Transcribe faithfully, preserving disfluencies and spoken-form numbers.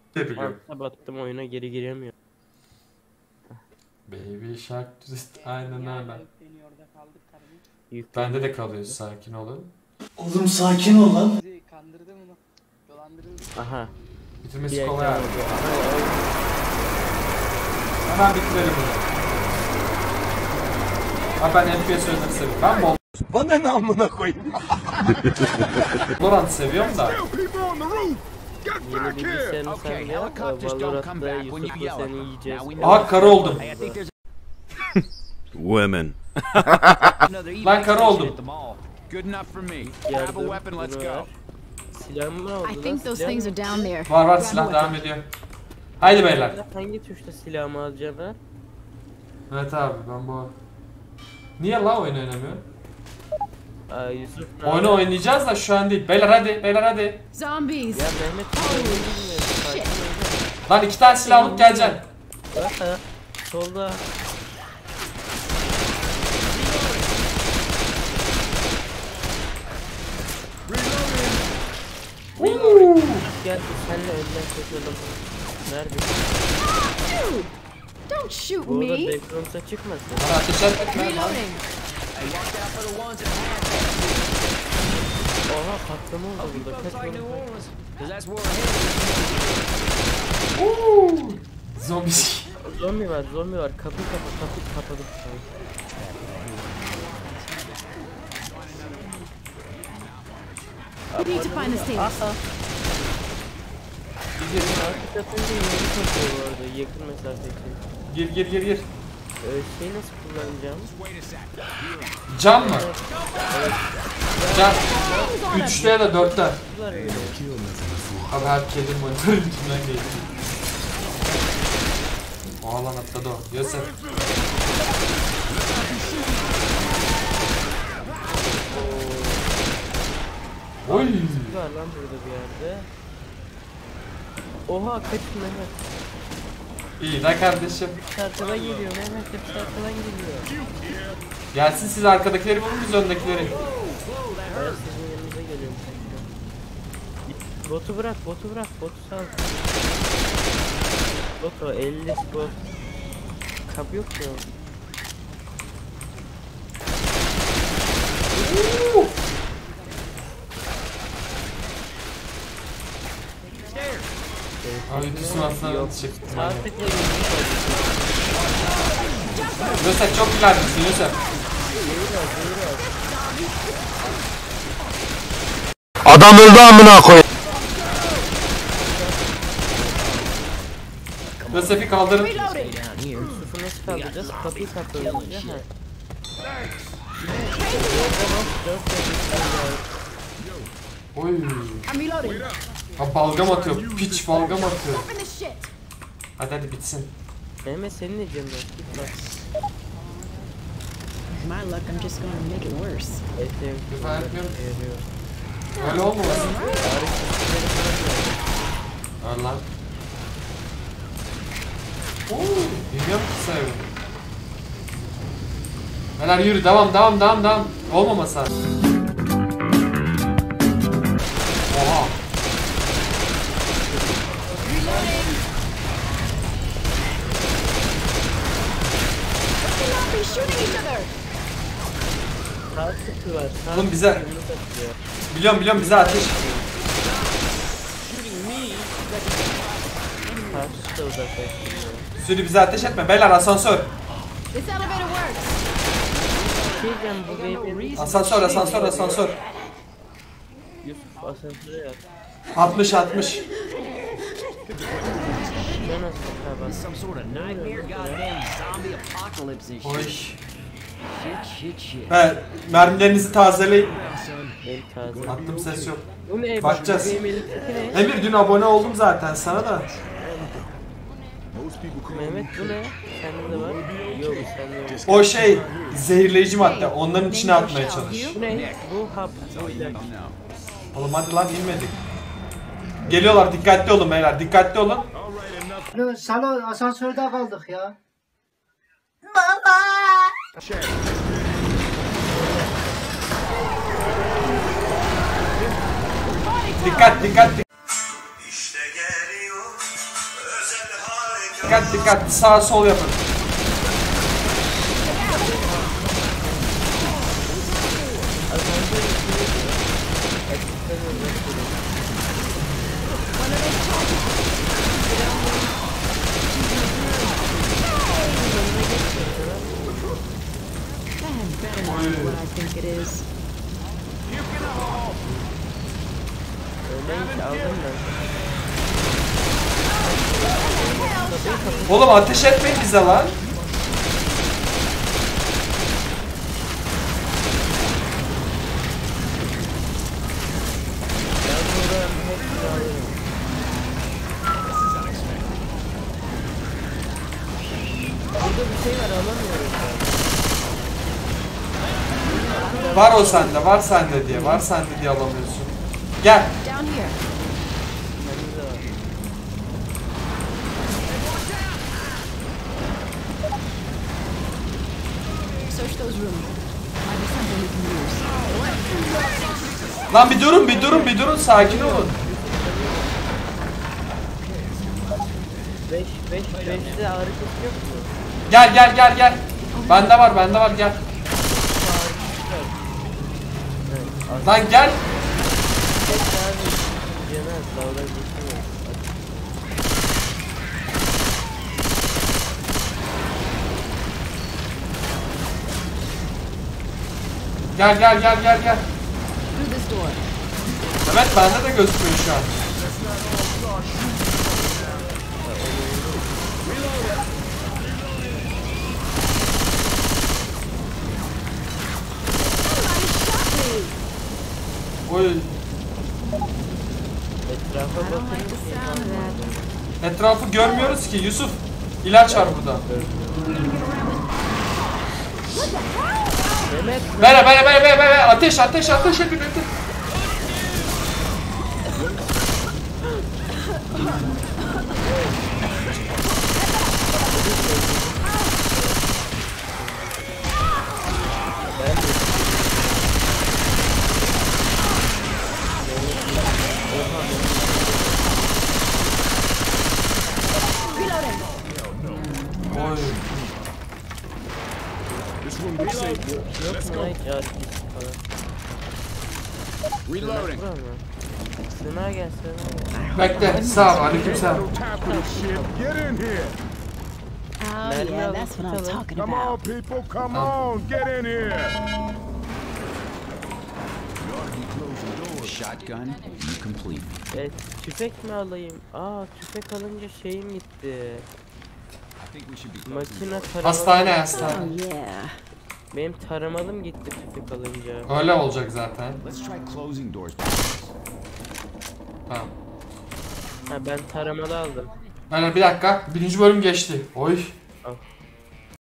Battım battım oyuna geri giremiyorum. Baby Shark düzest aynen öyle. Yük Bende de kalıyor, sakin olun. Oğlum sakin ol lan. Kandırdı mı? Dolandırıldı. Aha. Bitirmesi kolay abi. Hemen bitirelim bunu. Ha ben F P S oyunları seviyorum. Ben bol. Bana ne amına koyayım? Valorant seviyorum da. Yeni bilgisayarını sen de yap. Valorant'ta Yusuf'la seni yiyeceğiz. Aha karı oldum. Women. Ben karı oldum. Yardım bunu ver. Silah mı oldu I lan? think those Silah things mı? are down there. Var var, silah devam ediyor. Haydi beyler. Hangi tuşta silahımı alacağım ha? Evet abi ben bu. Niye la oyun oynamıyor? Aa Yusuf. Oyunu oynayacağız da şu an değil. Beyler hadi, beyler hadi. Zombies. Ya Mehmet silahını bilmiyor. Sakin ol. Lan iki tane silah alıp geleceksin. Aha. Solda. Uuu. Gel senle önden koşalım. Nerede? Dude, don't shoot Bu arada me. backrooms'a çıkmasın. Bana ateş etme lan. Reloading. Oha patlama oldu burada. Kaç Uuu. Zombi. Zombi var, zombi var. Kapı kapı kapı kapadık şu an. We need to find the stairs. Arka katınca yeni kapıyor bu arada. Yakın mesafe için. Gir gir gir gir. Ee, şeyi nasıl kullanacağım? Cam mı? Cam. Üçte ya da dörtte. Bunlar öyle. Abi her kedim monitörün içinden geçti. O alan atladı o. Yosef. Oy. Var lan burada bir yerde. Oha kaç Mehmet. İyi de kardeşim. Arkadan geliyor Mehmet. Hepsi arkadan geliyor. Gelsin siz arkadakileri bulun, biz öndekileri. Ben sizin yanınıza geliyorum. Botu bırak, botu bırak, botu sal. Botu elli bot. Kap yok ya. Abi tüsün aslında çıktı. Sağ tıkla Yosef çok ilerlemişsin Yosef. Adam öldü amına koyayım. Yosef'i kaldırın. Yusuf'u nasıl kaldıracağız? Kapıyı kapatacağız. Oy. I'm reloading. Ha balgam atıyor. Piç balgam atıyor. Open this shit. Hadi hadi bitsin. Mehmet senin ne canın var? Git bak. My luck, I'm just gonna make it worse. Eteğim Lütfen yapıyorum. yarıyor. Öyle olmamasın. Öl lan. Ooo. Bilmiyorum ki sayıyorum. Beyler yürü, devam devam devam devam. Olmaması lazım. Oha. Let's not be shooting each other. Sağ tıkı var. Sağ Oğlum bize... tıkını takıyor. Biliyorum biliyorum bize ateş. Karşı da uzaklaştırıyor. Sürü bize ateş etme. Beyler asansör. This elevator works. Şey diyeceğim bu beyefendi. Asansör asansör asansör. Yusuf asansöre yat. altmış altmış. Ben nasıl kapat? Some sort of nightmare, goddamn zombie apocalypse and Oy. shit. Shit, shit, shit. He, mermilerinizi tazeleyin. El taze. Attım ses yok. Bu ne? Bakacağız. Bu benim elimdeki ne? Emir dün abone oldum zaten sana da. Mehmet bu ne? Sende de var. Yok sende yok. O şey zehirleyici madde. Onların içine atmaya çalış. Bu ne? Bu hap. Bu ilaç. Oğlum hadi lan inmedik. Geliyorlar, dikkatli olun beyler, dikkatli olun. Salon asansörde kaldık ya. Dikkat dikkat dikkat. İşte geliyor Dikkat dikkat sağ sol yapın. What I think it is. Öyleymiş aldım ben. Oğlum ateş etmeyin bize lan. Ben buradan hepsini alırım. Burada bir şey var alamıyorum ben. Var o sende, var sende diye, var sende diye alamıyorsun. Gel. Down here. Bende de var. Search those rooms. Might be something we can use. Lan bir durun, bir durun, bir durun, sakin olun. beş beş beşte ağrı kesici yok mu? Gel gel gel gel. Bende var, bende var gel. Lan gel. Cenaz dalga geçmiyor. Gel gel gel gel gel. Through this door. Evet bende de gözüküyor şu an. Oy. Etrafa I don't like bakın. the sound of that. Etrafı görmüyoruz ki Yusuf. İlaç var burada. Mehmet Bere bere bere bere bere. Ateş ateş ateş edin edin. Oy. yok mu lan hiç ağrı kesici falan? Reloading. Sına gel sına gel. Bekle. Sağ ol. Aleykümselam. Oh Mermi yeah, alın, that's what I'm tutalım. talking Come on, about. people, come on, get in here. Shotgun, you complete. Evet, tüfek mi alayım? Aa tüfek alınca şeyim gitti. I think we should be closing Makine taramalı. Hastane hastane. Oh yeah. Benim taramalım gitti tüfek alınca. Öyle olacak zaten. Let's try closing doors. Tamam. Ha ben taramalı aldım. Yani bir dakika. Birinci bölüm geçti. Oy. Al.